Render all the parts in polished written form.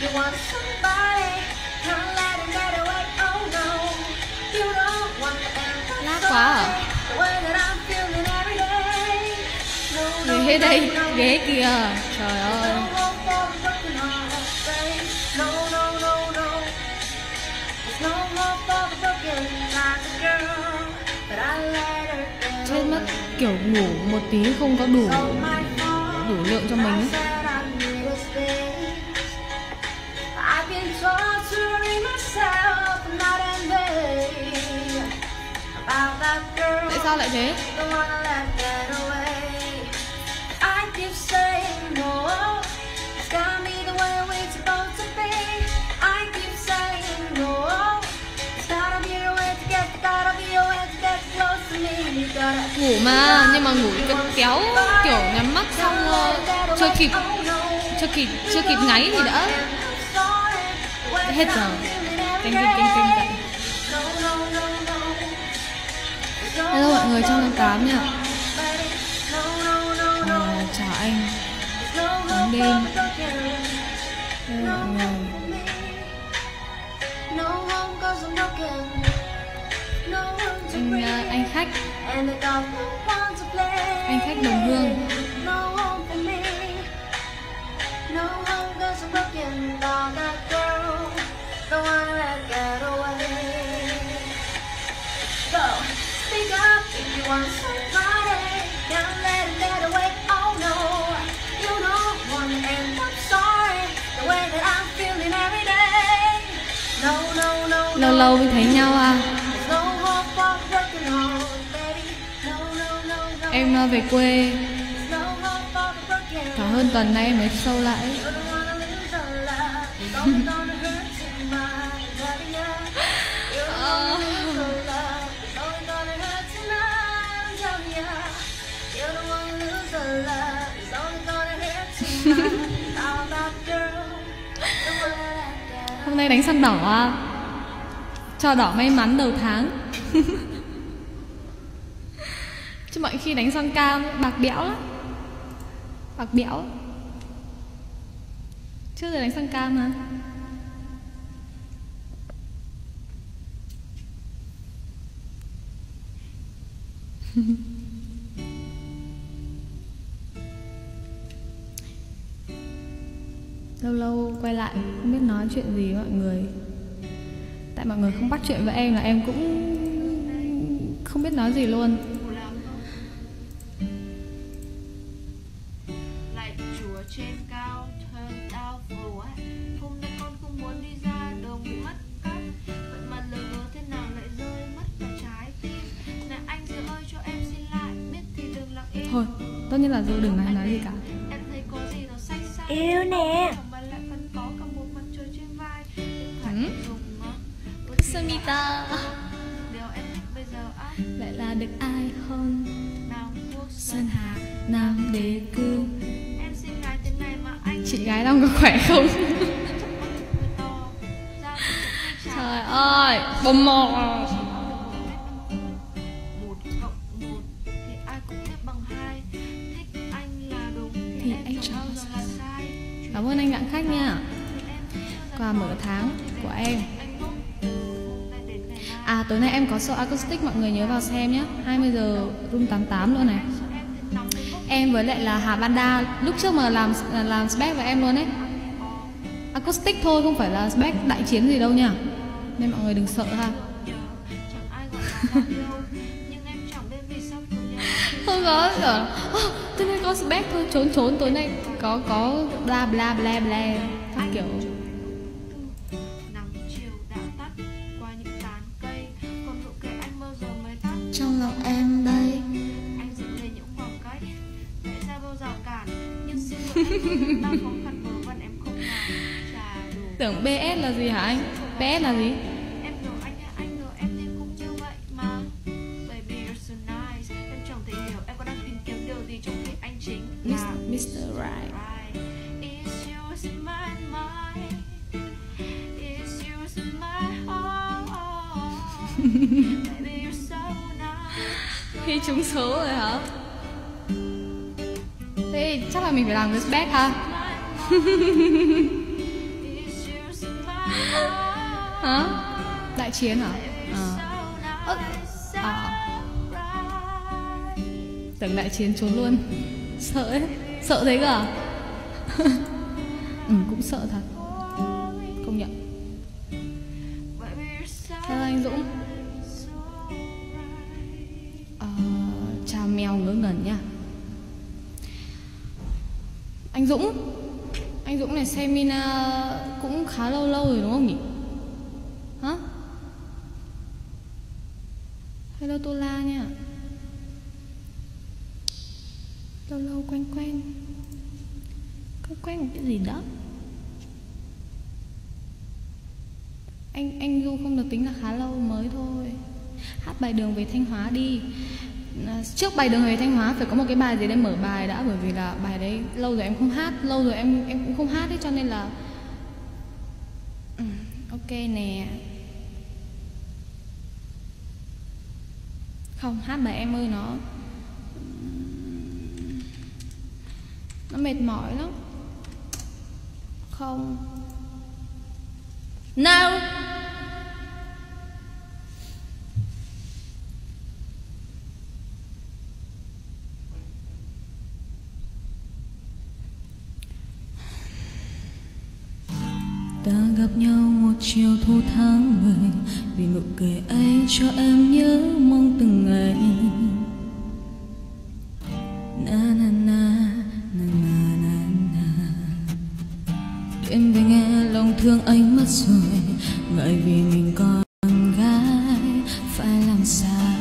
Lát quá à? Ghế đây, ghế kìa. Trời ơi. Chết mất, kiểu ngủ một tí không có đủ lượng cho mình ấy. Tại sao lại thế? Ngủ mà, nhưng mà ngủ kéo kiểu nhắm mắt xong chưa kịp ngáy thì đã hết giờ. Kinh vậy. Hello mọi người trong tháng 8 nha. Chào anh Tháng đêm. Hello mọi người. Anh khách đồng hương. Lâu lâu mới thấy nhau à. Em về quê cả hơn tuần nay mới sâu lại. Hôm nay đánh săn đỏ à? Cho đỏ may mắn đầu tháng. Chứ mọi khi đánh son cam bạc bẽo lắm. Bạc bẽo. Trước giờ đánh son cam mà. Lâu lâu quay lại không biết nói chuyện gì với mọi người. Tại mọi người không bắt chuyện với em là em cũng không biết nói gì luôn. Lạy Chúa trên cao, thân đau phù á. Hôm nay con không muốn đi ra đường bị mất cắp. Vậy mà lỡ thế nào lại rơi mất cả trái tim. Này anh giữ ơi cho em xin lại. Biết thì đừng lặng im. Thôi, tốt nhất là đừng nói gì cả. Em thấy có gì nó xanh xanh. Yêu nè. Mà lại vẫn có cả một mặt trời trên vai. Samita lại là được ai hơn Sơn Hà Nam Đế Cư. Chị gái đang có khỏe không? Trời ơi, bông mò. Thì anh chọn. Cảm ơn anh Đặng Khách nha. Quà mở tháng của em. À tối nay em có show acoustic, mọi người nhớ vào xem nhé. 20 giờ room 88 nữa này. Em với lại là Hà Banda lúc trước mà làm spec với em luôn ấy. Acoustic thôi, không phải là spec đại chiến gì đâu nha. Nên mọi người đừng sợ ha. Không có sợ. Tối nay có spec thôi, trốn tối nay có bla bla bla bla các kiểu. Trong lòng em đây. Anh dựng lên những khoảng cách, vẽ ra bao rào cản, nhưng xin lỗi anh, ta khó khăn vớ vẩn em không nào trả đủ. Tưởng BS là gì hả anh? BS là gì? Em hiểu anh hiểu em thì cũng như vậy mà. Baby you're so nice, em chẳng thể hiểu em có đang tìm kiếm điều gì trong khi anh chính là Mr. Right. It's yours in my mind, it's yours in my heart. Baby you're so nice. Khi trúng số rồi hả? Thế chắc là mình phải làm cái spec ha. Hả? Đại chiến hả? Tưởng đại chiến trốn luôn. Sợ ấy. Sợ thế cơ à? Cũng sợ thật. Công nhận. Hello anh Dũng. Chào mèo ngớ ngẩn nha. Anh Dũng này xem Mina cũng khá lâu rồi đúng không nhỉ? Hả? Hello Tola nha. Lâu quen một cái gì đó. Anh Du không được tính là khá lâu mới thôi. Hát bài Đường Về Thanh Hóa đi. Trước bài Đường Về Thanh Hóa phải có một cái bài gì đấy mở bài đã, bởi vì là bài đấy lâu rồi em không hát, lâu rồi em cũng không hát ấy, cho nên là ok nè. Không, hát bài Em Ơi nó mệt mỏi lắm. Không. No. Ta gặp nhau một chiều thu tháng 10, vì nụ cười ấy cho em nhớ mong từng ngày. Na na na na na na na. Đêm về nghe lòng thương anh mất rồi, ngại vì mình con gái phải làm sao.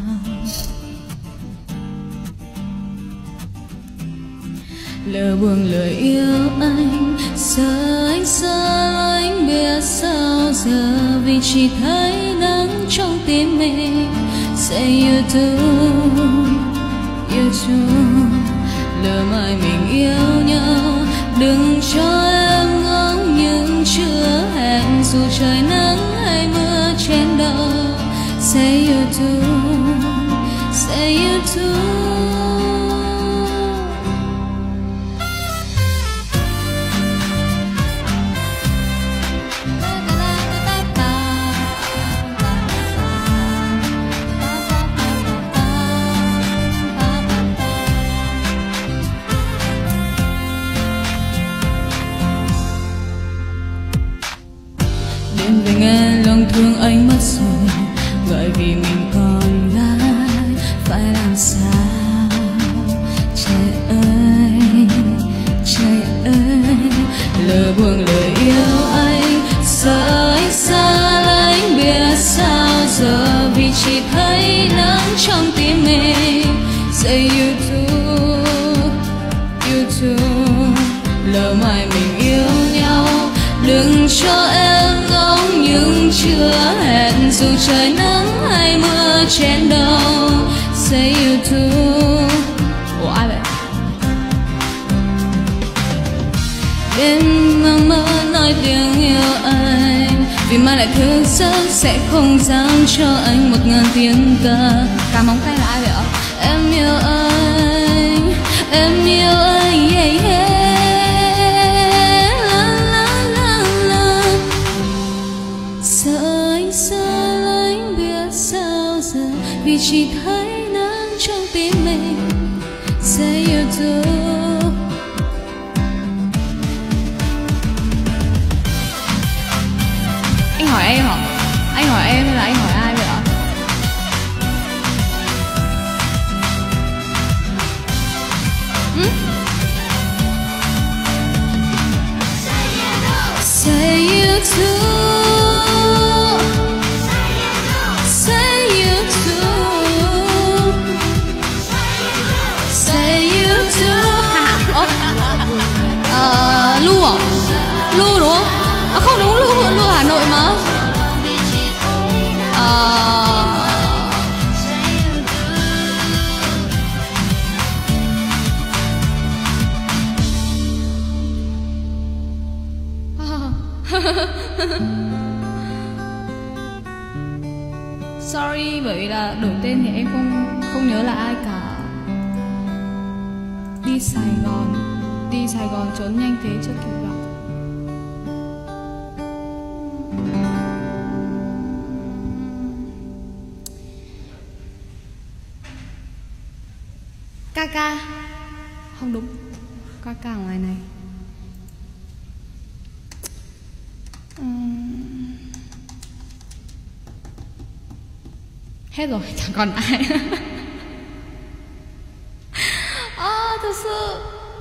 Lỡ buông lời yêu anh, sợ anh xa lánh biết sao giờ, vì chỉ thấy nắng trong tim mình. Say you do, you do. Lỡ mai mình yêu nhau, đừng cho em ngóng những chưa hẹn, dù trời nắng hay mưa trên đầu. Say you do, say you do. Đêm về nghe lòng thương anh mất rồi, ngại vì mình còn gái phải làm sao. Trời ơi, lỡ buông lời yêu anh, sợ anh xa lánh biết sao giờ, vì chỉ thấy nắng trong tim mình. Say you do. Lỡ mai mình yêu nhau, đừng cho em ngóng những chưa hẹn, dù trời nắng hay mưa trên đầu. Say you do. Ủa ai vậy? Đêm ngang mơ nói tiếng yêu anh, vì mai lại thức giấc sẽ không dám cho anh 1000 tiếng ca. Cá móng tay là ai vậy ạ? Em yêu anh, em yêu anh, yeah, yeah. Sợ anh xa lánh biết sao giờ, vì chỉ thấy nắng trong tim mình. Say you do. Anh hỏi em hả? Anh hỏi em hay là anh hỏi ai vậy ạ? Say you do. Say you do. Say you do. Lu à? Lu đúng không? À không đúng, Lu ở Hà Nội mà. Sorry, bởi vì là đổi tên thì em không nhớ là ai cả. Đi Sài Gòn trốn nhanh thế chưa kịp gặp. Ca. Không đúng. Ca ngoài này. Hết rồi, chẳng còn ai. Thật sự.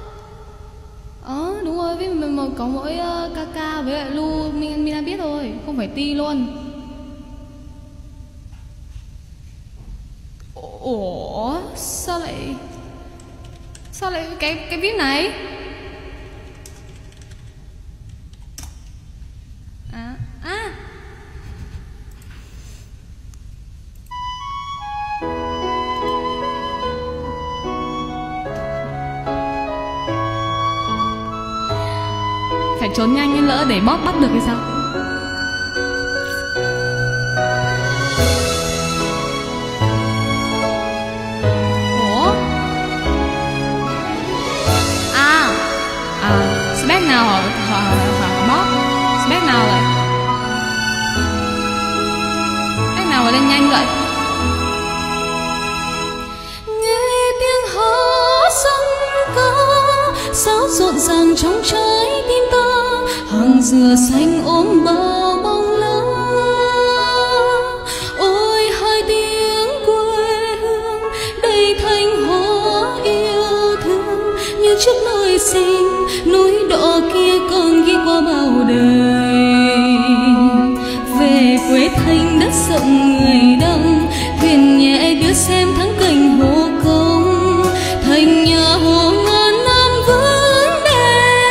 Đúng rồi, vì mình có mỗi Kaka với lại Lu mình đã biết rồi, không phải Ti luôn. Ủa, sao lại cái vip này? Phải trốn nhanh nên lỡ để bot bắt được hay sao? Ủa? Spec nào hả bot? Spec nào vậy? Spec nào mà lên nhanh vậy? Nghe tiếng hát sông ca sao rộn ràng trong trái tim ta, hàng dừa xanh ôm bao bóng lá. Ôi hai tiếng quê hương đầy thanh hóa yêu thương, như trước nơi sinh núi đỏ kia còn ghi qua bao đời. Về quê thành đất rộng người đông, thuyền nhẹ đưa xem thắng cảnh hồ công, thành nhà hồ ngàn năm vẫn đẹp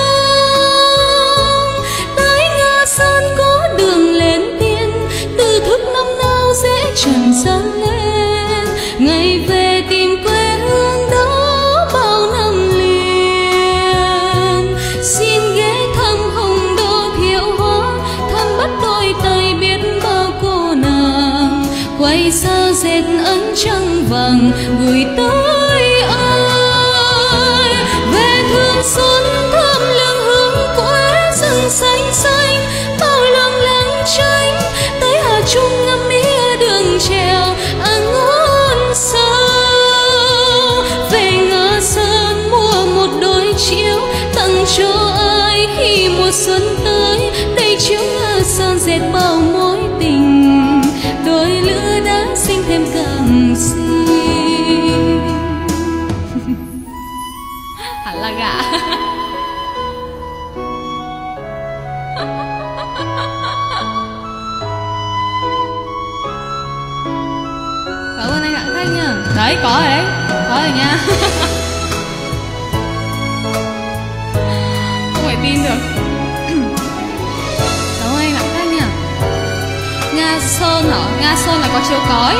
công. Tới Nga Sơn có đường lên tiên, từ thức năm nào dễ trần gian lên, ngày về tìm quê hương đó bao năm liền. Xin ghé thăm Hồng Đô Thiệu Hóa, thăm bắt đôi tay biết bao cô nàng, quay xa dệt ấn trăng vàng gửi tới ai. Về thương xuân thơm lương hương quê rừng xanh xanh, bao lòng làng tranh tới Hà Trung ngắm mía đường trèo ăn ngon sao. Về Nga Sơn mua một đôi chiếu tặng cho ai khi mùa xuân tới, đây chiếu Nga Sơn dệt bao mối tình, đôi lứa đã sinh thêm càng xinh. Hẳn là gạ. Cảm ơn anh Đặng Thanh nha. Đấy, có rồi đấy. Có rồi nha. Không phải tin được. Cảm ơn anh Đặng Thanh nha. Nga Sơn hả? Nga Sơn là có chiếu cói.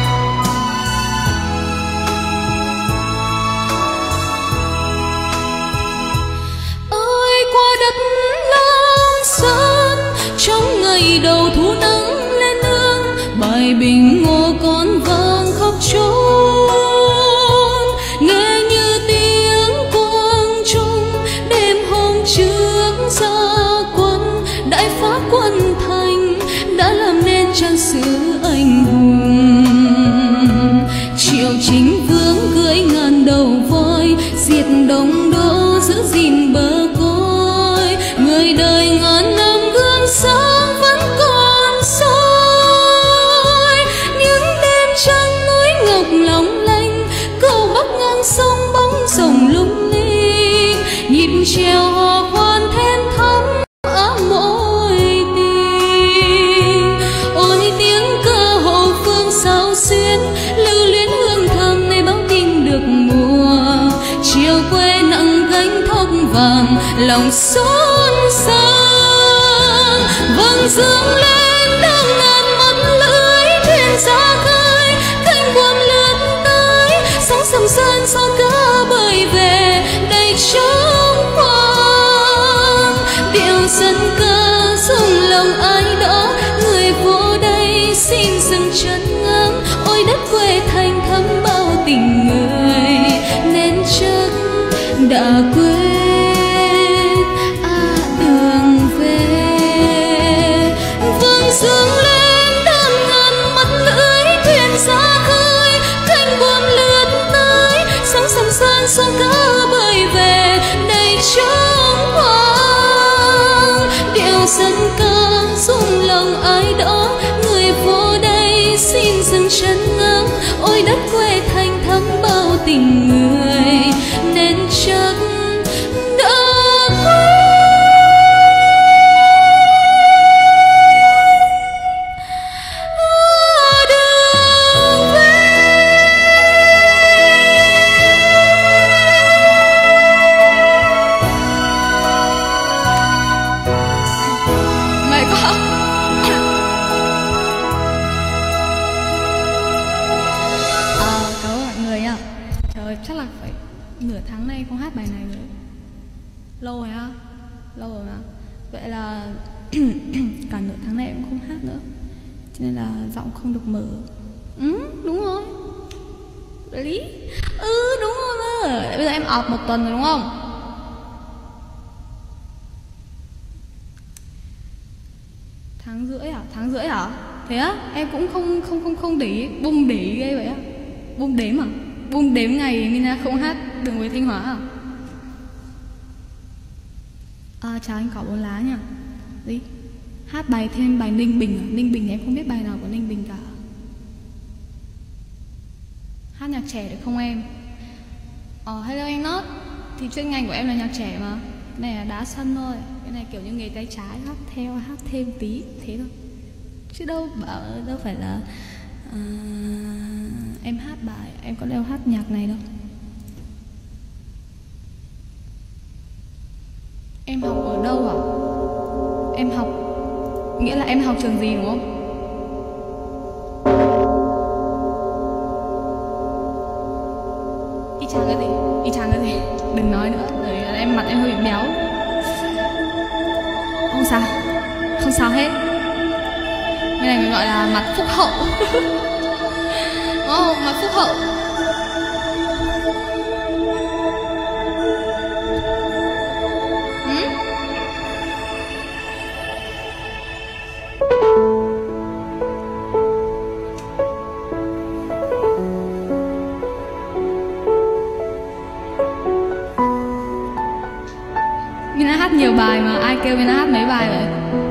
Ôi qua đất Lam Sơn, trong ngày đầu thu nắng lên nương, bài bình ngô con vang khóc trốn. Nghe như tiếng quang trung đêm hôm trước ra quân, đại phá quân thành đã làm nên trang sử anh hùng. Triệu Chính Vương cưỡi ngàn đầu voi, diệt Đông Đô giữ gìn bờ cõi, người đời ngàn năm gương sáng vẫn còn soi. Những đêm trăng núi ngọc long lanh, cầu bắc ngang sông bóng rồng lung linh, nhịp trèo hò khoan then thắm ấm mối tình. Ôi tiếng cơ hồ phương sao xuyên, lưu luyến hương thơm này báo tin được mùa, chiều quê nặng gánh thóc vàng lòng xốn sang. Vầng dương lên đang ngàn mắt lưới thuyền ra khơi, cánh buồm lướt tới sóng sầm sơn son cá bơi về đầy trống khoang. Điệu dân ca rung lòng ai đó, người vô đây xin dừng chân ngắm. Ôi đất quê thành thắm bao tình người, nên chắc đã quên đường về. Vầng dương lên đang ngàn mắt lưới thuyền ra khơi, cánh buồm lướt tới dân ca rung lòng ai đó, người vô đây xin dừng chân ngắm. Ôi đất quê thành thắm bao tình người, nên chắc đã chắc là phải nửa tháng nay không hát bài này rồi. Lâu rồi ha? Lâu rồi mà. Vậy là cả nửa tháng này em không hát nữa, cho nên là giọng không được mở. Đúng rồi. Lý. Đúng rồi mà. Bây giờ em off 1 tuần rồi đúng không? Tháng rưỡi hả? Thế á? Em cũng không để ý, bung để ý ghê vậy á. Bung đếm à? Bung đếm ngày Mina không hát Đường Về Thanh Hóa à? Chào anh Cỏ Bốn Lá nha. Gì? Hát bài thêm bài Ninh Bình à? Ninh Bình em không biết bài nào của Ninh Bình cả. Hát nhạc trẻ được không em? Hello anh Nót. Thì chuyên ngành của em là nhạc trẻ mà. Cái này là đá sân thôi. Cái này kiểu như nghề tay trái, hát theo, hát thêm tí. Thế thôi. Chứ đâu phải là em hát bài, em có đâu hát nhạc này đâu. Em học ở đâu à? Em học, nghĩa là em học trường gì đúng không? Y chang cái gì? Đừng nói nữa, rồi em mặt em hơi bị béo. Không sao hết. Cái này mình gọi là mặt phúc hậu. Mặt phúc hậu. Mina hát nhiều bài mà ai kêu Mina hát mấy bài vậy?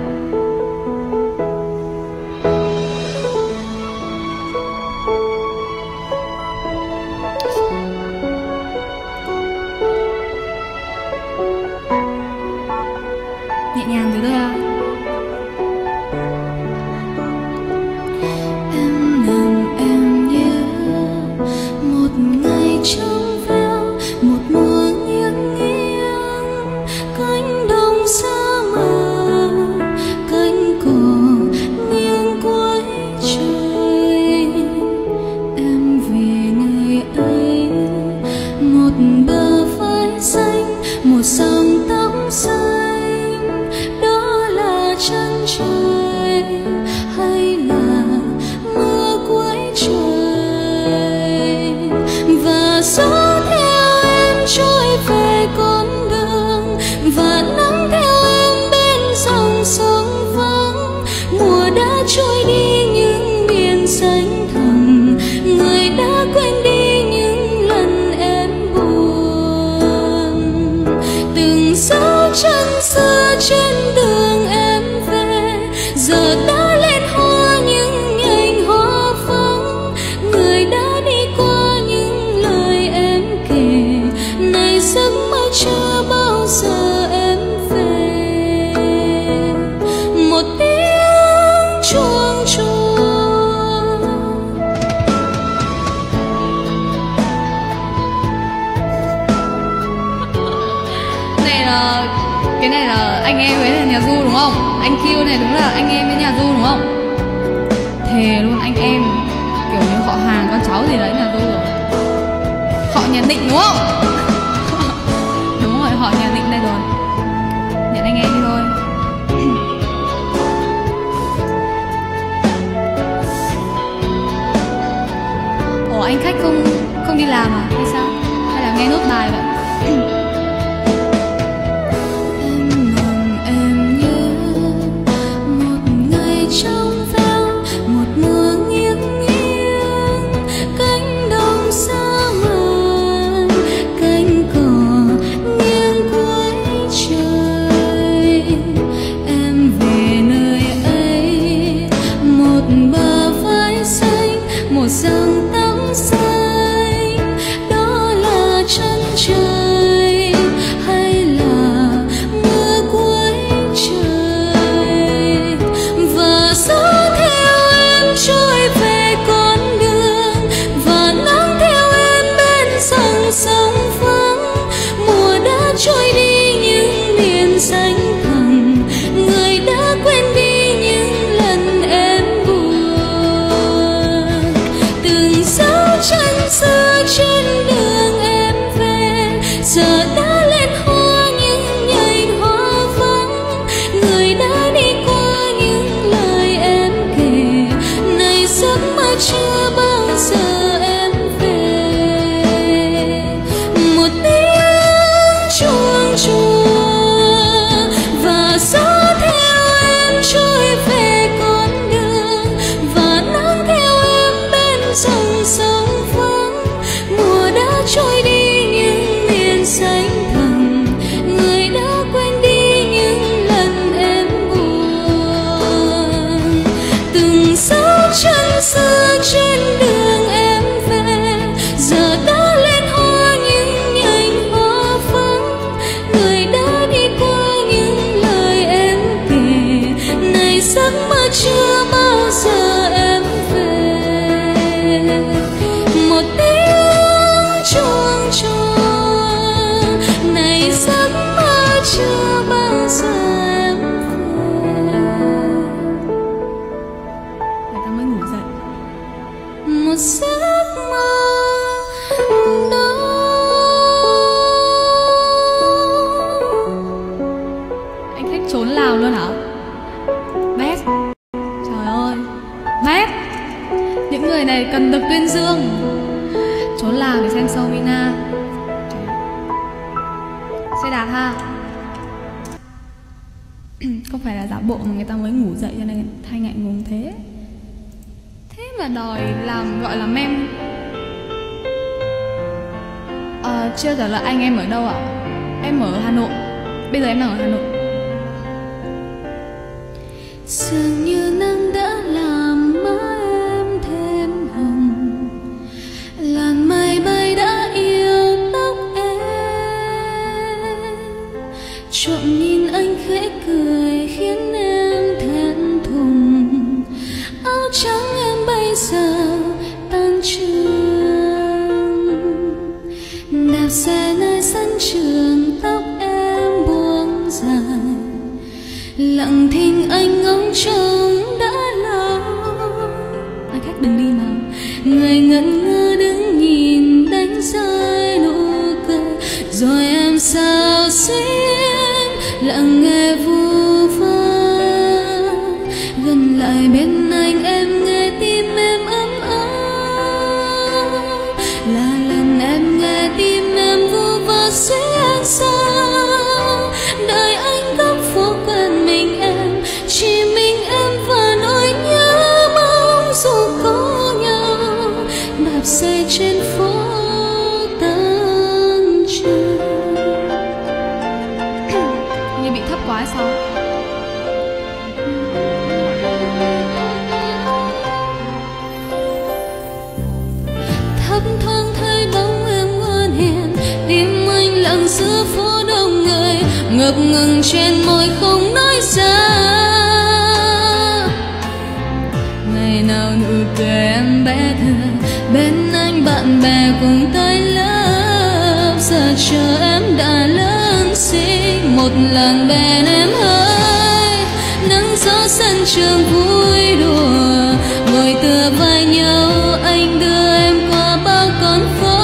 Nhẹ nhàng từ thôi à. Em nằm em nhớ một ngày trong veo, một mùa nghiêng nghiêng cánh đồng xa mờ, cánh cỏ nghiêng cuối trời. Em về nơi ấy, một bờ vai xanh, một dòng tóc xanh, đó là chân trời hay là mưa cuối trời. Và gió theo em trôi về con đường, và nắng theo em bên dòng sông vắng. Mùa đã trôi đi những biển xanh thẳm, người đã quên đi những lần em buồn. Từng dấu chân xưa trên đường em về, giờ đã lên hoa những nhành hoa vắng. Người đã đi qua những lời em kể, này giấc mơ chưa bao giờ em về. Một tiếng chuông chuông. Cái này là anh em với nhà Du đúng không? Anh Q này đúng là anh em với nhà Du đúng không? Thề luôn, anh em kiểu như họ hàng con cháu gì đấy nhà Du rồi. Họ nhà Định đúng không? Đúng rồi, họ nhà Định đây rồi. Nhận anh em đi thôi. Ủa anh khách không đi làm à hay sao? Hay là nghe nốt bài vậy? Trong veo một mùa nghiêng nghiêng cánh đồng xa mờ, cánh cỏ nghiêng cuối trời. Em về chưa bao giờ em về. Một tiếng chuông chuông này giấc mơ chưa bao giờ em về. Người ta mới ngủ dậy. Một giấc mơ đó. Anh thích trốn Lào luôn hả? Best. Trời ơi, best. Những người này cần được tuyên dương. Trốn Lào để xem show Mina. Xe đạp ha. Không phải là giả bộ mà người ta mới ngủ dậy cho nên thay ngại ngùng thế. Thế mà đòi làm gọi là meme. Chưa trả lời anh em ở đâu ạ? Em ở Hà Nội. Bây giờ em đang ở Hà Nội. Dường như nắng đã làm má em thêm hồng, làn mây bay đã yêu tóc em. Trộm nhìn anh khẽ cười khiến em thẹn thùng. Áo trắng em bây giờ tan trường, đạp xe nơi sân trường, tóc em buông dài. Lặng thinh anh ngóng trông đã lâu. Anh khách đừng đi nào. Người ngẩn ngơ đứng nhìn đánh rơi nụ cười. Rồi em sao xuyên lặng nghe vu vơ. Gần lại bên anh em nghe tim em ấm ấm. Là lần em nghe tim em vu vơ xuyên sao. Đời anh góc phố quen mình em, chỉ mình em và nỗi nhớ mong dù có nhau. Đạp xe trên phố Tân Trường. Như bị thấp quá hay sao? Thấp thoáng thấy bóng em ngoan hiền, tim anh lặng giữa phố đông người. Ngập ngừng trên môi không nói ra. Ngày nào nụ cười em bé thơ, bên anh bạn bè cùng tới lớp. Giờ chờ em đã lớn xinh, một lần bên em hơi. Nắng gió sân trường vui đùa, ngồi tựa vai nhau anh đưa em qua bao con phố.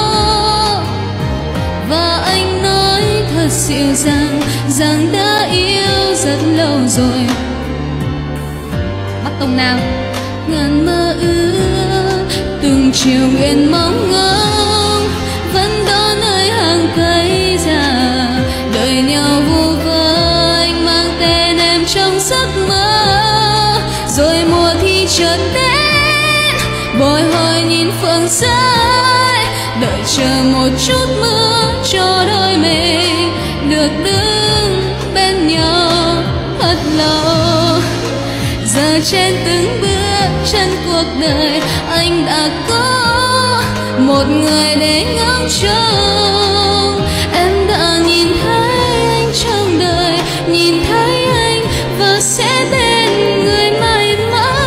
Và anh nói thật dịu dàng rằng đã yêu rất lâu rồi. Bắc Tông Nam. Ngàn mơ ước từng chiều nguyện mong ngóng, vẫn đó nơi hàng cây già. Đợi nhau vu vơ anh mang tên em trong giấc mơ. Rồi mùa thi chợt đến, bồi hồi nhìn phượng rơi. Đợi chờ một chút mưa cho đôi mình được đứng bên nhau thật lâu. Giờ trên từng bước chân cuộc đời anh đã có một người để ngóng trông. Em đã nhìn thấy anh trong đời, nhìn thấy anh và sẽ bên người mãi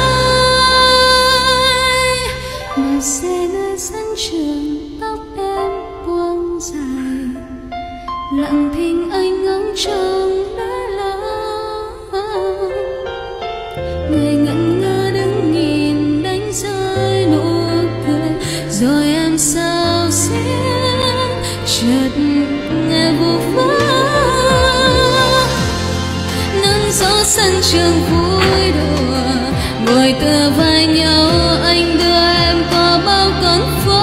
mãi. Đạp xe nơi sân trường, tóc em buông dài. Lặng thinh anh ngóng trông đã lâu. Người ngẩn ngơ đứng nhìn đánh rơi nụ cười. Rồi em sao xuyên chợt nghe vu vơ. Nắng gió sân trường vui đùa, ngồi tựa vai nhau anh đưa em qua bao con phố.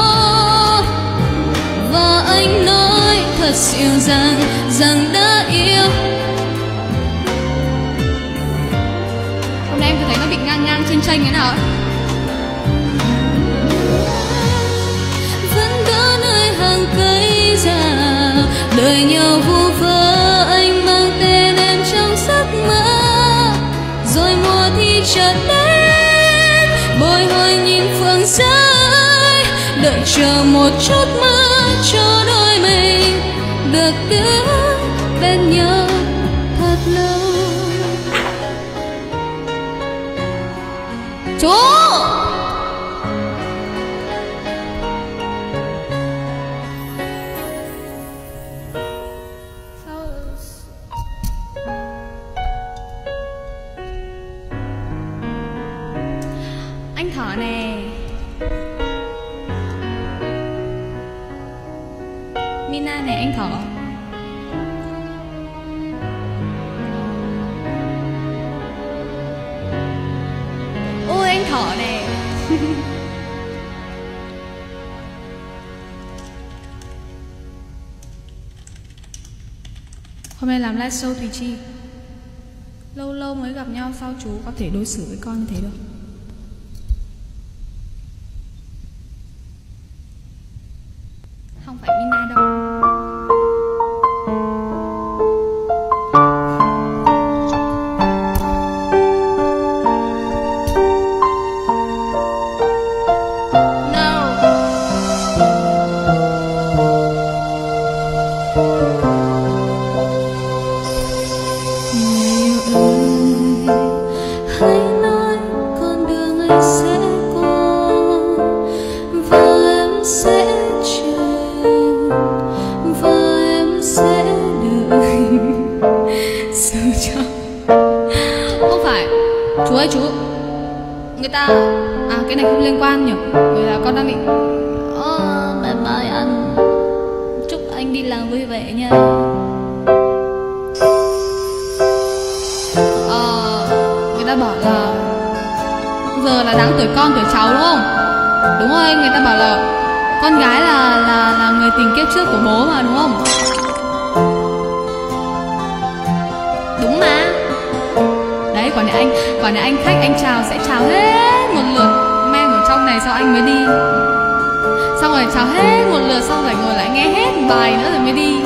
Và anh nói thật dịu dàng rằng đã yêu. Hôm nay em thấy nó bị ngang ngang chênh chênh thế nào ấy? Vẫn đó nơi hàng cây già, đợi nhau vu vơ anh mang tên em trong giấc mơ. Rồi mùa thi chợt đến, bồi hồi nhìn phượng rơi. Đợi chờ một chút mưa cho đôi mình được đứng bên nhau thật lâu. Chú. Anh Thỏ nè. Mina nè anh Thỏ. Ôi anh Thỏ nè. Hôm nay làm live show Thùy Chi. Lâu lâu mới gặp nhau, sao chú có thể đối xử với con như thế được? Không phải Mina đâu. Không phải. Chú ơi chú, người ta cái này không liên quan nhỉ. Người là con đang định bye bye anh, chúc anh đi làm vui vẻ nha. Người ta bảo là giờ là đáng tuổi con tuổi cháu đúng không? Đúng rồi, người ta bảo là con gái là người tình kiếp trước của bố mà đúng không? Đúng mà. Đấy, còn này anh khách anh chào sẽ chào hết một lượt men ở trong này, sau anh mới đi. Xong rồi chào hết một lượt, xong rồi ngồi lại nghe hết bài nữa rồi mới đi.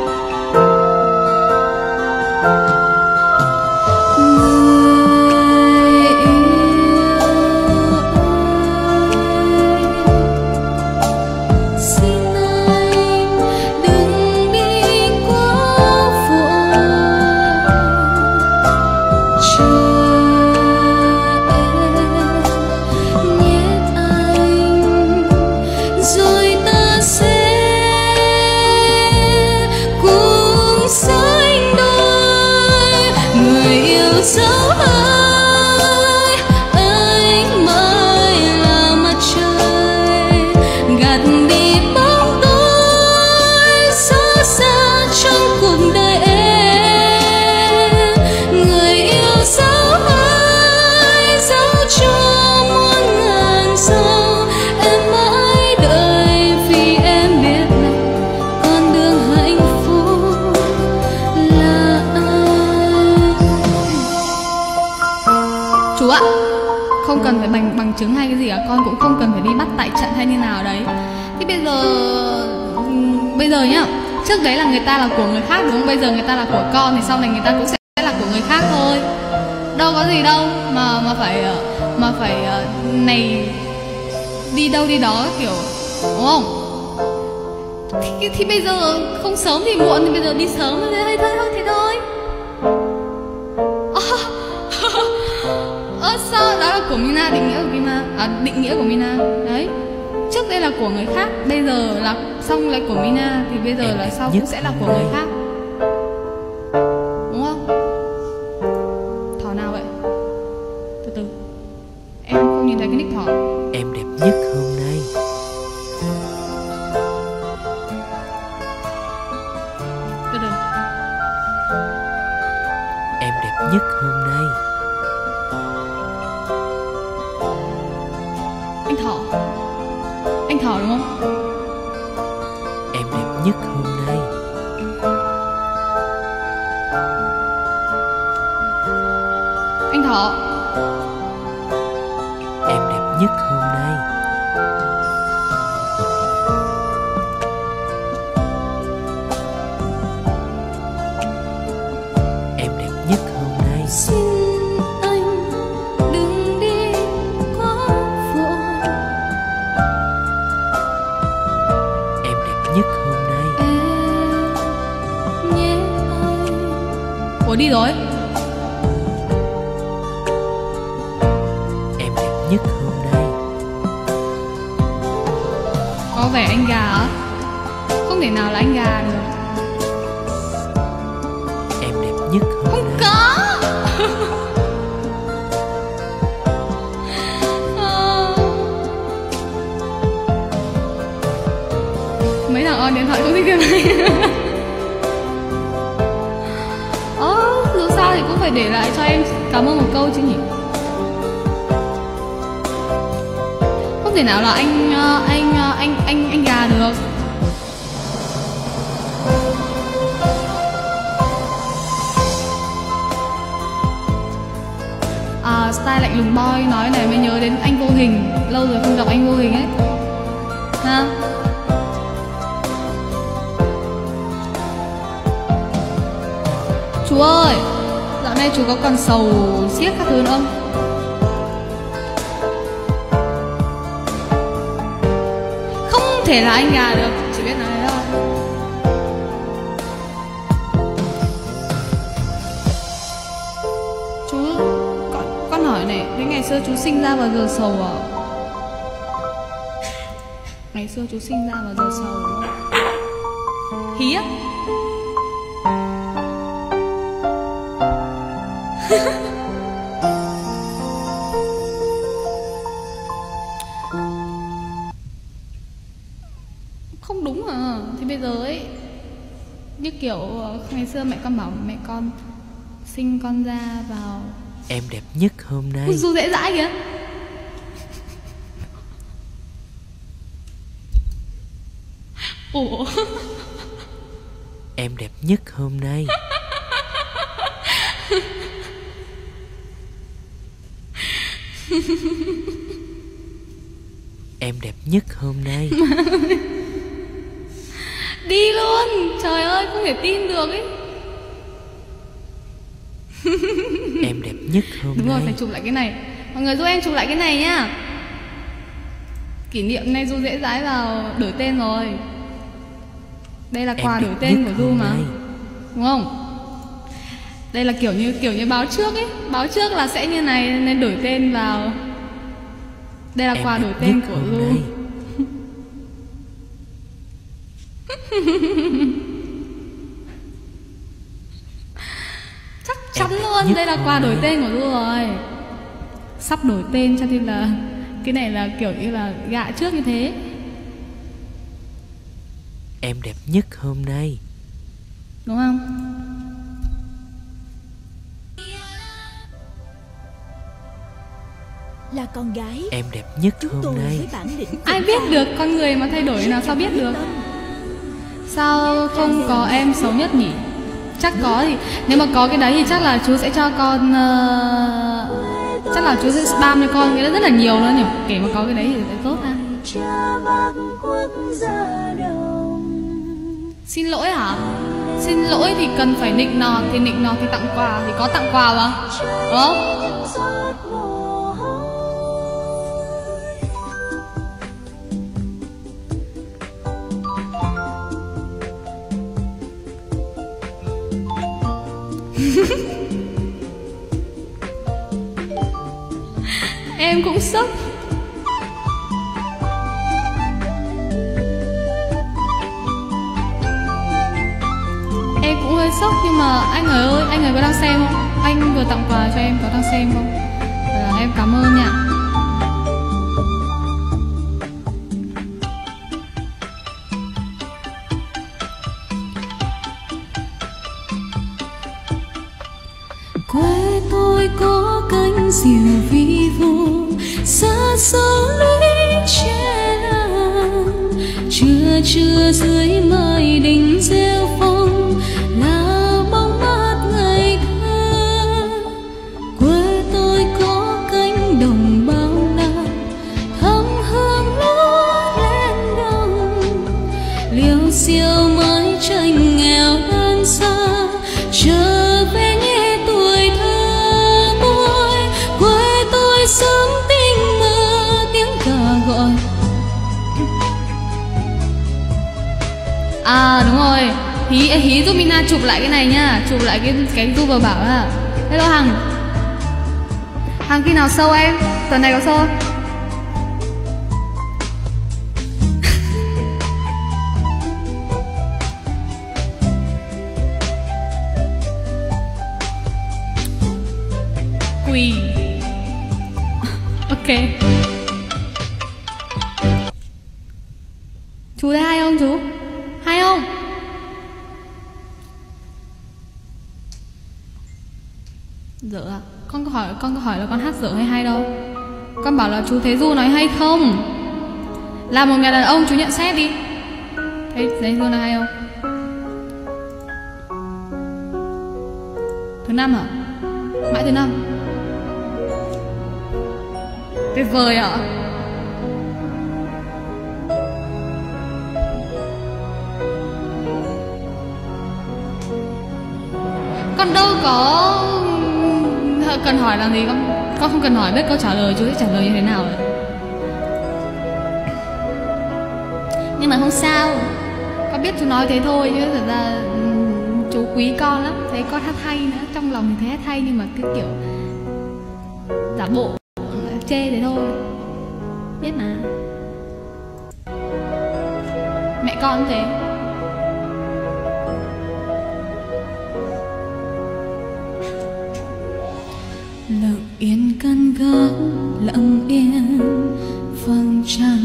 Chú ạ, không cần phải bằng chứng hay cái gì cả, con cũng không cần phải đi bắt tại trận hay như nào đấy. Thì bây giờ nhá, trước đấy là người ta là của người khác đúng không? Bây giờ người ta là của con thì sau này người ta cũng sẽ là của người khác thôi. Đâu có gì đâu mà phải này đi đâu đi đó kiểu, đúng không? Thì bây giờ không sớm thì muộn, thì bây giờ đi sớm thì thôi thế thôi. Sao đó là của Mina, định nghĩa của Mina, định nghĩa của Mina đấy. Trước đây là của người khác, bây giờ là xong lại của Mina, thì bây giờ là sau cũng sẽ là của người khác, đúng không? Thỏ nào vậy? Từ từ, em không nhìn thấy cái nick Thỏ. Em đẹp nhất hôm nay. Từ từ. Em đẹp nhất hôm nay. Anh Thỏ đúng không? Em đẹp nhất hôm nay. Anh Thỏ. Em đẹp nhất hôm nay. Em đẹp nhất hôm nay. Nhất hôm nay. Ủa đi rồi? Em đẹp nhất hôm nay. Có vẻ anh gà á. Không thể nào là anh gà được. Em đẹp nhất hôm Không nay. có. Mấy thằng on điện thoại không thích điều này. Dù sao thì cũng phải để lại cho em cảm ơn một câu chứ nhỉ. Không thể nào là anh gà được. Style lạnh lùng boy nói này mới nhớ đến anh Vô Hình. Lâu rồi không gặp anh Vô Hình ấy ha. Chú ơi, dạo này chú có còn sầu siếc các thứ nữa không? Không thể là anh gà được, chỉ biết nói thế thôi. Chú, con hỏi này, đến ngày xưa chú sinh ra vào giờ sầu à? Ngày xưa chú sinh ra vào giờ sầu đúng không? Hí á? Không đúng à. Thì bây giờ ấy, như kiểu ngày xưa mẹ con bảo mẹ con sinh con ra vào Em đẹp nhất hôm nay. Du dễ dãi kìa. Ủa. Em đẹp nhất hôm nay. Em đẹp nhất hôm nay. Đi luôn. Trời ơi, không thể tin được ấy. Em đẹp nhất hôm Đúng nay. rồi, phải chụp lại cái này. Mọi người giúp em chụp lại cái này nhá. Kỷ niệm nay Du dễ dãi vào đổi tên rồi. Đây là quà Em đổi đẹp tên nhất của Du hôm mà nay. đúng không? Đây là kiểu như báo trước ấy. Báo trước là sẽ như này nên đổi tên vào. Đây là Em quà đẹp đổi tên nhất của hôm Du. nay. Chắc chắn đẹp luôn, nhất đây là hôm quà đổi nay. tên của Du rồi. Sắp đổi tên cho nên là cái này là kiểu như là gạ trước như thế. Em đẹp nhất hôm nay. Đúng không? Là con gái, Em đẹp nhất chúng hôm tôi nay. với bản lĩnh Ai biết được con người mà thay đổi nào sao biết được. Sao không có em xấu nhất nhỉ? Chắc có thì nếu mà có cái đấy thì chắc là chú sẽ cho con chắc là chú sẽ spam cho con cái đó rất là nhiều nữa nhỉ. Kể mà có cái đấy thì sẽ tốt ha. Xin lỗi hả? Xin lỗi thì cần phải nịnh nọt, thì nịnh nọt thì tặng quà, thì có tặng quà mà đúng không? Em cũng sốc. Em cũng hơi sốc nhưng mà anh ơi, anh ấy có đang xem không? Anh vừa tặng quà cho em có đang xem không? Em cảm ơn nha. Quê tôi có cánh diều vi vô xa xôi lũy tre làng, trưa dưới mái đình rêu phong là bóng mát ngày thơ. Quê tôi có cánh đồng bao la thắm hương lúa lên đồng, liêu xiêu mái tranh nghèo đơn xa trở về nhé tuổi thơ tôi. Quê tôi sớm tinh mơ tiếng cà gọi. À đúng rồi, Hí giúp Mina chụp lại cái này nhá, chụp lại cái Du vừa bảo à. Hello Hằng. Hằng khi nào show em? Tuần này có show không? Quỳ. Ok. Chú thấy hay không chú? Hay không? Dở à? Con có hỏi là con hát dở hay hay đâu. Con bảo là chú thấy Du nói hay không. Là một người đàn ông chú nhận xét đi. Thấy Du nói hay không? Thứ 5 hả? Mãi thứ 5. Tuyệt vời ạ. Con đâu có cần hỏi làm gì, con không cần hỏi, biết câu trả lời chú sẽ trả lời như thế nào. Nhưng mà không sao, con biết chú nói thế thôi chứ thật ra chú quý con lắm, thấy con hát hay nữa, trong lòng thì thấy hát hay nhưng mà cứ kiểu giả bộ chê thế thôi, biết mà. Mẹ con cũng thế. Lặng yên căn gác, lặng yên vầng trăng,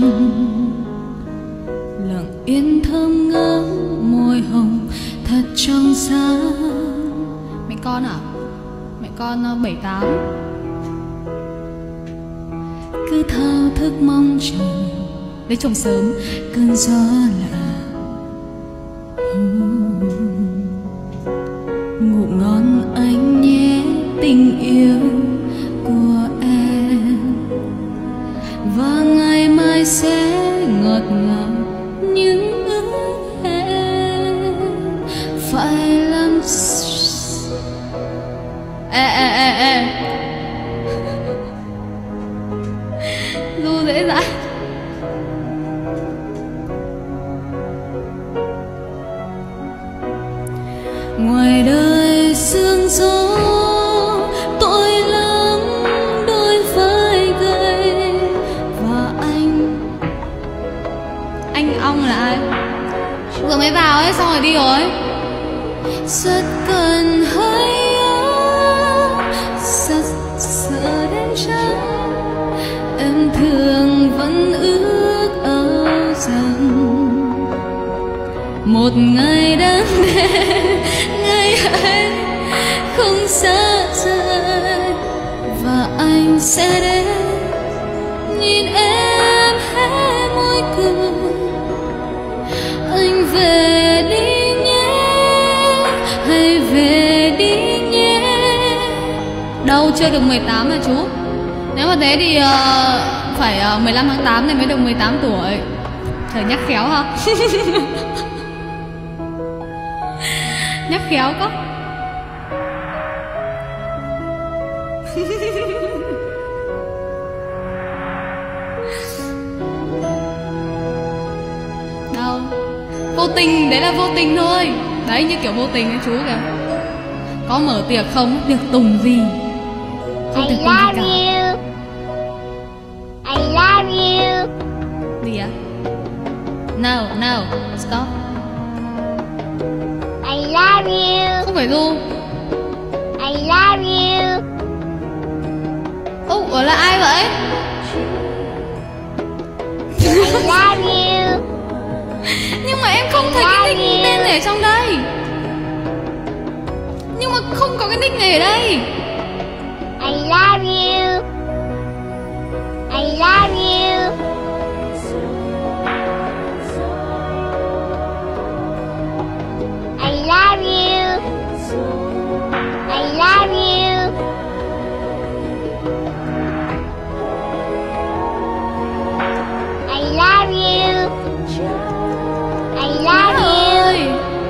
lặng yên thơm ngát môi hồng thật trong sáng. Mẹ con à? Mẹ con 78. Cứ thao thức mong chờ Lấy chồng sớm. cơn gió lạ. Ngủ ngon anh nhé tình yêu của em, và ngày mai sẽ ngọt ngào những ước hẹn. Phải làm Ê Du dễ dãi. ngoài đời sương gió, tôi lắm đôi vai gầy, và Anh ong là ai? Vừa mới vào ấy xong rồi đi rồi. rất cần hay rất sợ đêm trắng. Em thường vẫn ước ao rằng một ngày đáng đến, ngày ấy không xa rời, và anh sẽ đến nhìn em hé môi cười. Anh về đi nhé, hãy về đi nhé. Đâu chưa được 18 rồi chú. Nếu mà thế thì phải 15 tháng 8 này mới được 18 tuổi. Trời nhắc khéo ha. Nhắc khéo có. Đâu. Vô tình, đấy là vô tình thôi. Đấy như kiểu vô tình ấy chú kìa. Có mở tiệc không? Tiệc tùng gì? Không tiệc tùng gì cả. I love you. Gì ạ? No, stop. I love you. Không phải Du. I love you. Ủa là ai vậy? I love you. Nhưng mà em không thấy cái nick tên này ở trong đây. Nhưng mà không có cái nick này ở đây. I love you. I love you. I love you. I love you. I love you. I love you. Ơi.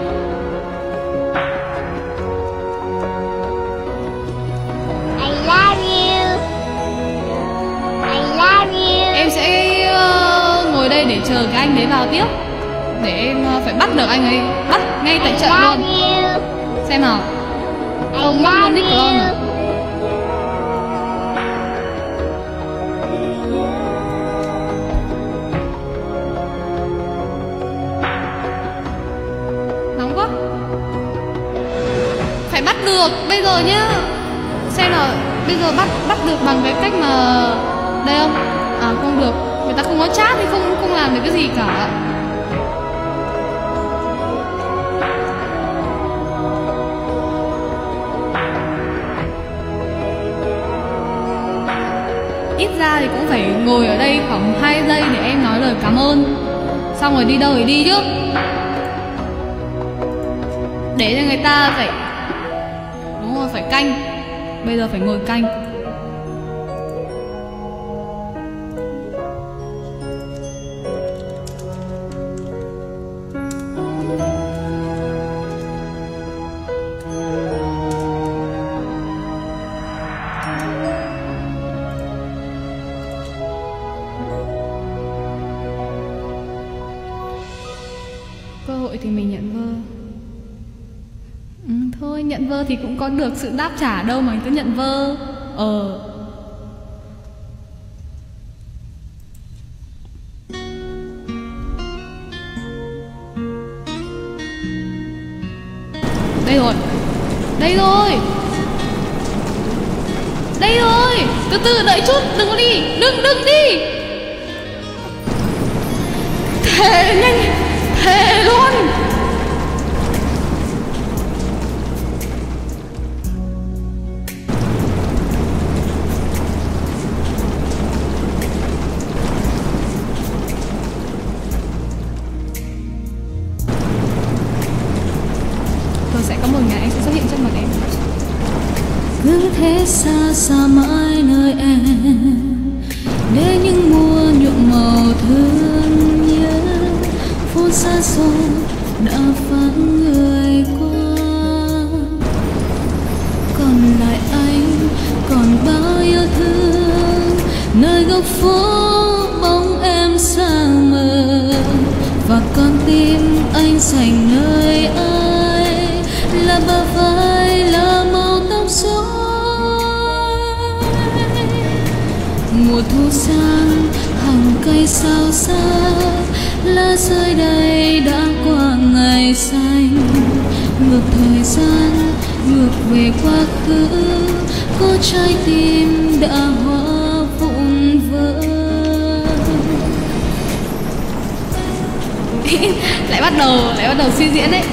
I love you. I love you. Em sẽ ngồi đây để chờ cái anh đấy vào tiếp. Để em phải bắt được anh ấy. Bắt ngay tại trận luôn. Xem nào. Không mất luôn nick của con à? Nóng quá. Phải bắt được bây giờ nhá. Xem nào. bây giờ bắt được bằng cái cách mà đây không? À không được, người ta không có chat thì không làm được cái gì cả. Ít ra thì cũng phải ngồi ở đây khoảng 2 giây để em nói lời cảm ơn. Xong rồi đi đâu thì đi chứ. Để cho người ta phải, đúng rồi, phải canh. Bây giờ phải ngồi canh. Cơ hội thì mình nhận vơ. Thôi nhận vơ thì cũng có được sự đáp trả đâu mà cứ nhận vơ. Đây rồi. Đây rồi. Đây rồi. Từ từ đợi chút, đừng có đi. Đừng đi. Thề nhanh. Thề luôn. Tôi sẽ có một ngày anh sẽ xuất hiện trước mặt em. Cứ thế xa xa mãi nơi em, để những mùa nhuộm màu thương nhớ. Phố xa xôi đã vắng người qua, còn lại anh, còn bao yêu thương. Nơi góc phố bóng em sang mờ, và con tim anh dành nơi ai là bờ vai, là màu tóc rối. Mùa thu sang hàng cây sao sắc, lá rơi đầy đã qua ngày xanh. Ngược thời gian, ngược về quá khứ, có trái tim đã hóa vụn vỡ. lại bắt đầu suy diễn đấy,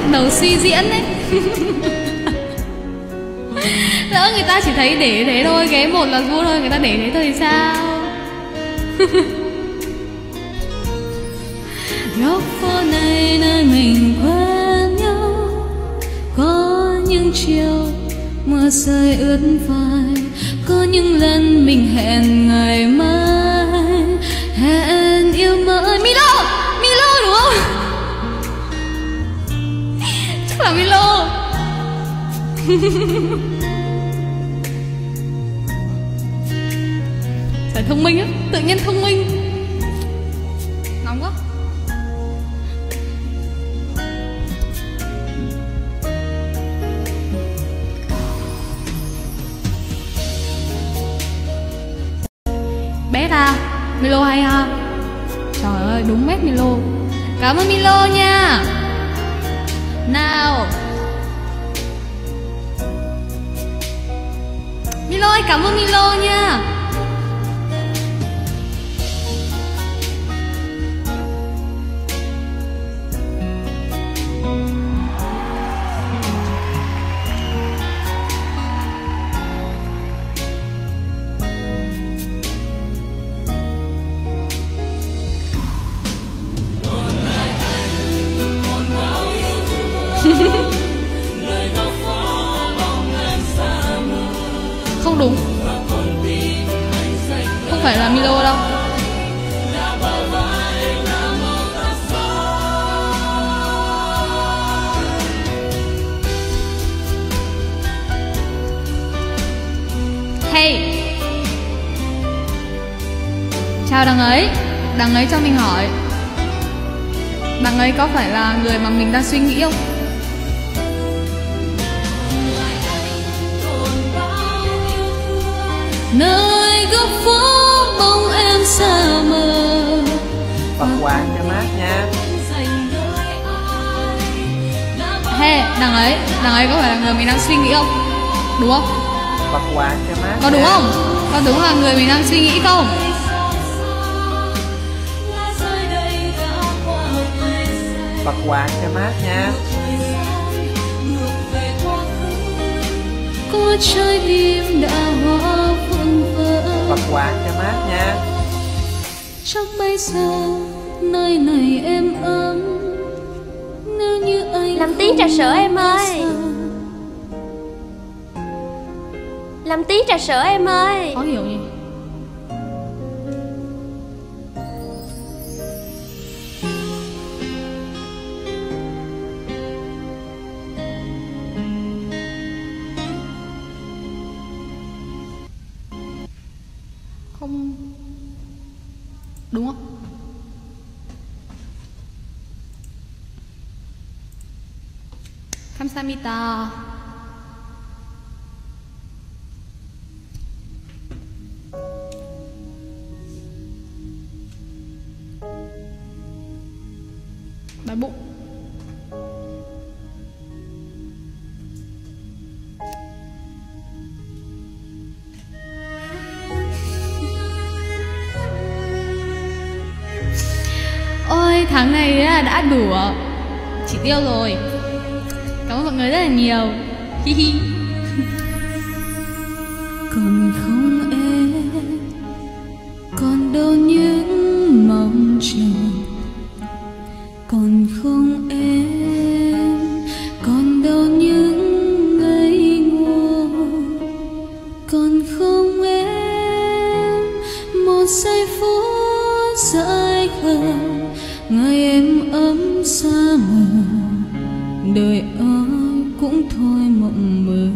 lỡ người ta chỉ thấy để thế thôi, ghé một là vui thôi, người ta để thế thôi thì sao? Góc phố này nơi mình quen nhau, có những chiều mưa rơi ướt vai, có những lần mình hẹn ngày mai, hẹn yêu mãi. Milo đúng không? Chắc là Milo. Phải thông minh á, tự nhiên thông minh. Nóng quá. Bét à, Milo hay ha. Trời ơi, đúng mét Milo. Cảm ơn Milo nha. Nào Milo ơi, cảm ơn Milo nha. Không đúng, không phải là Milo đâu. Hey, chào đằng ấy cho mình hỏi, đằng ấy có phải là người mà mình đang suy nghĩ không? Nơi góc phố bóng em xa mờ, Phật quán cho mát nha. Hey, đằng ấy có phải là người mình đang suy nghĩ không? Đúng không? Bật quạt cho mát. Có đúng không? Có đúng là người mình đang suy nghĩ không? Bật quạt cho mát nha. Có trái tim đã hóa vụn vỡ. Bật quạt cho mát nha. Chắc bây giờ nơi này êm ấm. Nếu như anh làm tí trà sữa em ơi. Làm tí trà sữa em ơi. Khó hiểu nhỉ? Không đúng không? 감사합니다. Đói bụng. Ôi tháng này đã đủ chỉ tiêu rồi. Cảm ơn mọi người rất là nhiều. Hi hi. Còn không em, còn đâu những mong chờ. Còn không em, còn đâu những ngây ngô. Còn không em, một giây phút dài khờ. Ngày em ấm xa mờ, đời ai cũng thôi mộng mơ.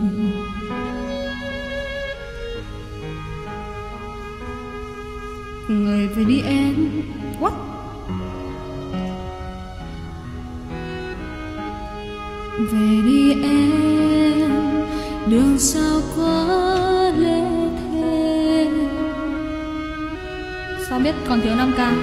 Người về đi em. What? Về đi em, đường sao quá lê thê. Sao biết còn thiếu 5 ca?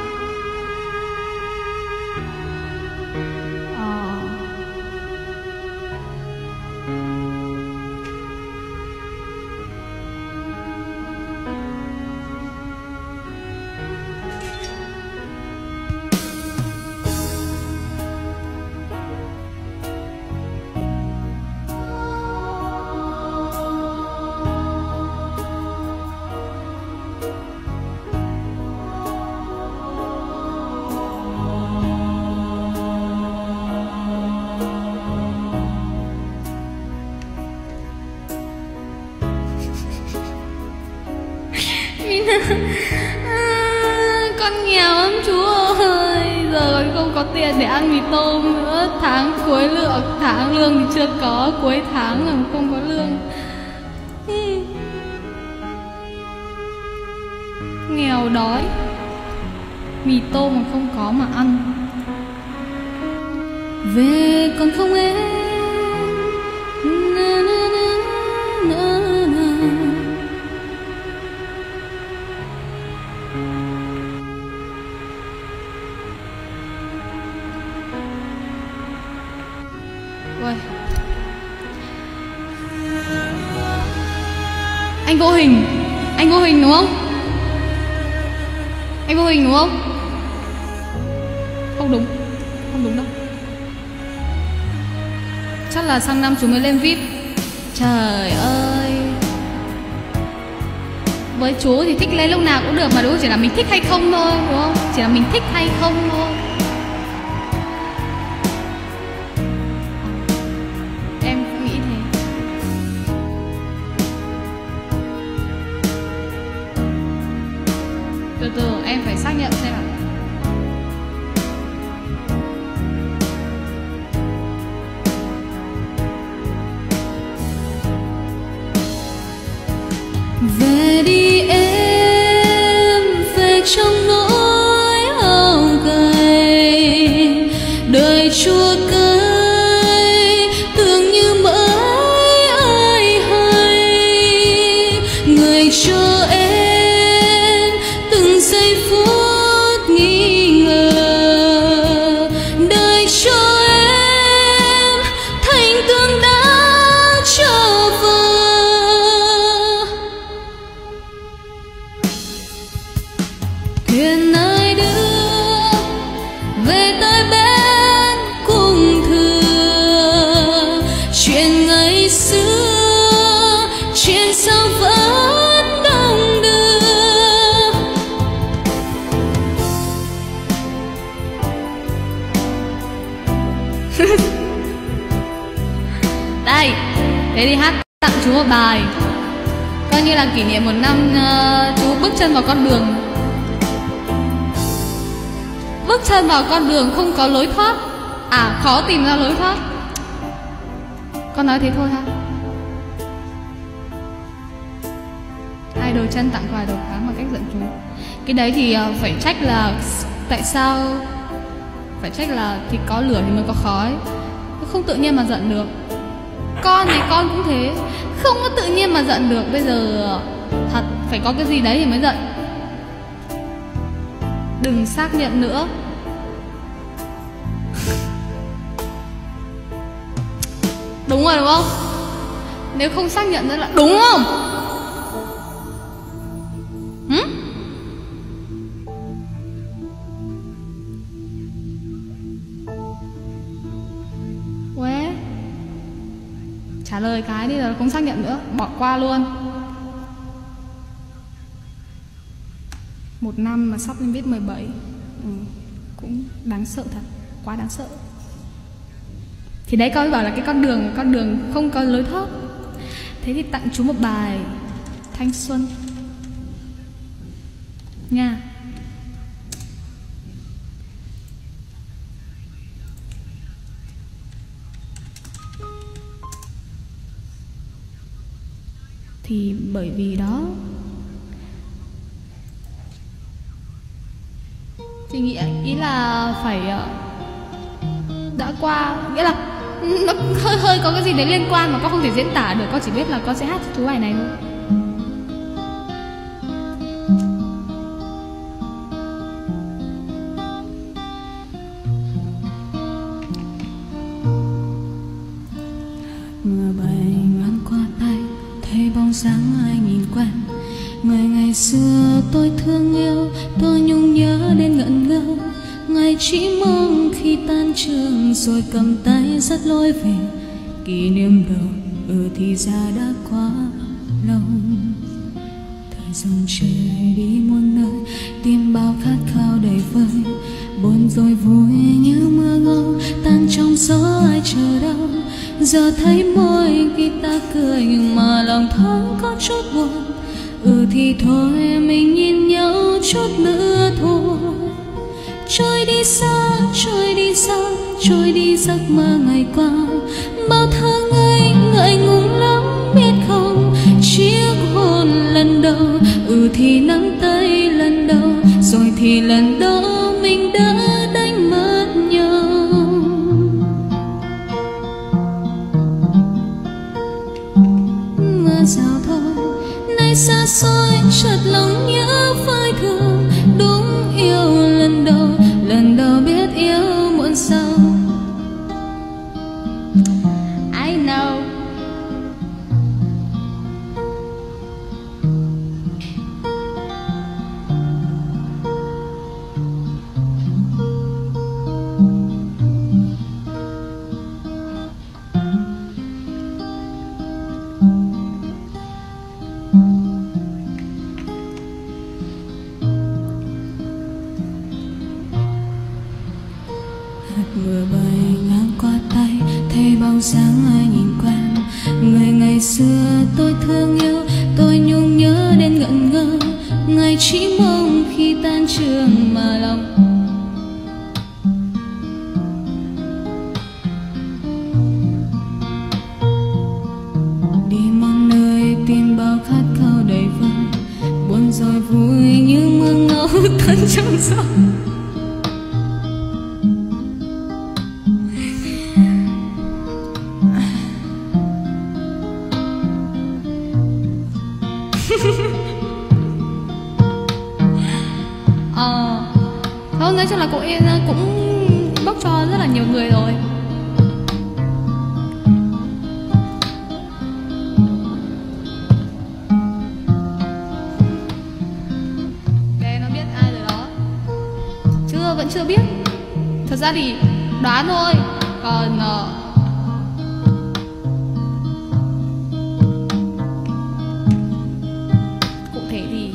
Con nghèo lắm chú ơi. Giờ còn không có tiền để ăn mì tôm nữa. Tháng cuối lượng, tháng lương thì chưa có. Cuối tháng là không có lương. Nghèo đói. Mì tôm mà không có mà ăn. Về còn không em. Na, na, na, na, na. Ôi. Anh vô hình. Anh vô hình đúng không? Anh vô hình đúng không? Không đúng. Không đúng đâu. Chắc là sang năm chúng mới lên VIP. Trời ơi. Với chú thì thích lên lúc nào cũng được mà đúng không? Chỉ là mình thích hay không thôi đúng không? Chỉ là mình thích hay không thôi. Em cũng nghĩ thế. Từ từ em phải xác nhận xem ạ. Về đi em, về trong nỗi áo gầy. Đời chua cay tưởng như mới ai hay. Người cho em từng giây phút nghi ngờ. Đời cho em thành tương đã trở vời. bài, coi như là kỷ niệm 1 năm chú bước chân vào con đường. Bước chân vào con đường không có lối thoát, khó tìm ra lối thoát. Con nói thế thôi ha. Idol chân tặng quà đầu tháng bằng cách giận chú. Cái đấy thì phải trách là tại sao, phải trách là thì có lửa thì mới có khói, không tự nhiên mà giận được. Con này con cũng thế, không có tự nhiên mà giận được. Bây giờ thật phải có cái gì đấy thì mới giận. Đừng xác nhận nữa. Đúng rồi đúng không? Nếu không xác nhận nữa là đúng không? Ué, trả lời cái đi rồi không xác nhận nữa, bỏ qua luôn. 1 năm mà sắp lên viết 17, cũng đáng sợ thật, quá đáng sợ. Thì đấy coi bảo là cái con đường không có lối thoát. Thế thì tặng chú một bài Thanh Xuân nha. Thì bởi vì đó thì nghĩ ý là phải đã qua, nghĩa là nó hơi có cái gì đấy liên quan mà con không thể diễn tả được. Con chỉ biết là con sẽ hát cho chú bài này thôi. Mưa bay ngang qua tay, thấy bóng dáng ai nhìn quen. Người ngày xưa tôi thương yêu, tôi nhung nhớ đến ngẩn ngơ. Ngày chỉ mong khi tan trường rồi cầm tay dắt lối về. Kỷ niệm đầu thì ra đã quá lâu. Thời gian trôi đi muôn nơi, tim bao khát khao đầy vơi. Buồn rồi vui như mưa ngâu, tan trong gió ai chờ đâu. Giờ thấy môi khi ta cười nhưng mà lòng thoáng có chút buồn. Thì thôi mình nhìn nhau chút nữa thôi. Trôi đi xa, trôi đi xa, trôi đi giấc mơ ngày qua. Bao tháng ngày ngại ngùng lắm biết không. Chiếc hôn lần đầu, thì nắm tay lần đầu. Rồi thì lần đó mình đã đánh mất nhau. Mưa rào thôi, nay xa xôi chợt lòng nhớ phai thường. Đúng yêu lần đầu biết yêu muộn sau. I know. Mưa bay ngang qua tay, thấy bóng dáng ai nhìn quen. Người ngày xưa tôi thương yêu, tôi nhung nhớ đến ngẩn ngơ. Ngày chỉ mong khi tan trường mà lòng đi muôn nơi, tìm bao khát khao đầy vơi. Buồn rồi vui như mưa ngâu tan trong gió. Thôi nói chung là cô Yên cũng bóc cho rất là nhiều người rồi. Để nó biết ai rồi đó. Vẫn chưa biết. Thật ra thì đoán thôi. Còn cụ thể thì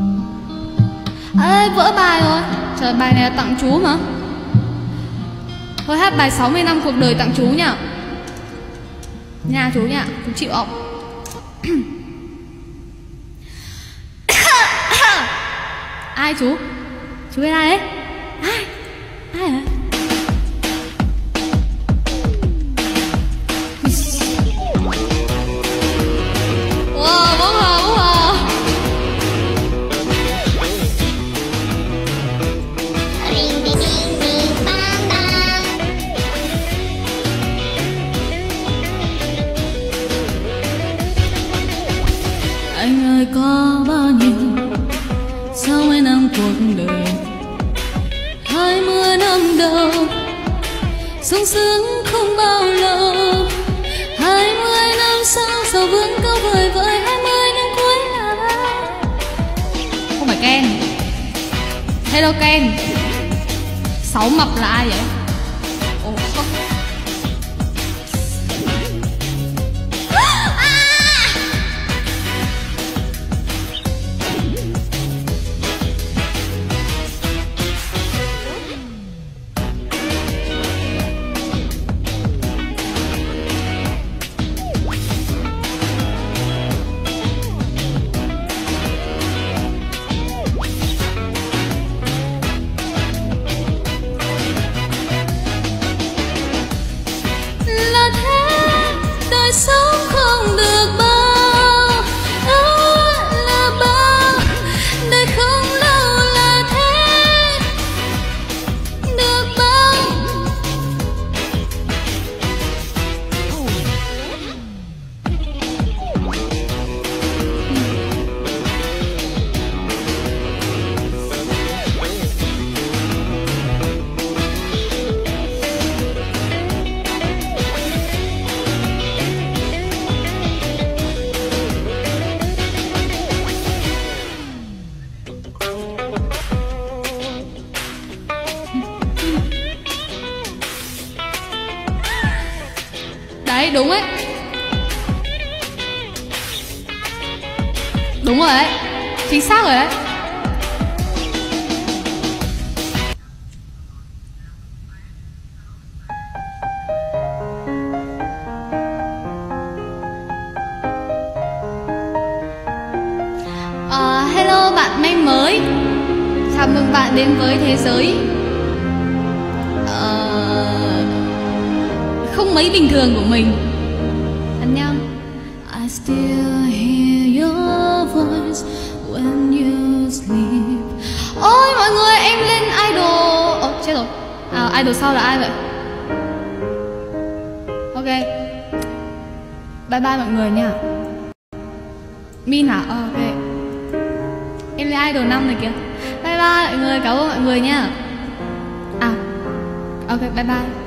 vỡ bài rồi. Trời, bài này là tặng chú mà. Thôi hát bài 60 năm cuộc đời tặng chú nhá. Nha chú nhá, chú chịu không? Ai chú? Chú biết ai đấy? Ai? Ai hả? Wow, bóng hờ, bóng hờ. Anh ơi có bao nhiêu 60 năm cuộc đời, 20 năm đầu sung sướng không bao lâu, 20 năm sau sầu vương câu vời vợi, 20 năm cuối là Không phải Ken. Hello Ken. Sáu mập là ai vậy? Ồ, không. là thế, đời sống không được bao, đó là bao, đời không lâu là thế, được bao. Đấy, đúng ấy. Đúng rồi đấy. Chính xác rồi đấy. Hello bạn may mới. Chào mừng bạn đến với thế giới không mấy bình thường của mình. 안녕. I still hear your voice when you sleep. Ôi mọi người, em lên idol. Ồ chết rồi. Idol sau là ai vậy? Ok. Bye bye mọi người nha. Min hả? Ok. Em lên idol 5 này kìa. Bye bye mọi người, cảm ơn mọi người nha. Ok, bye bye.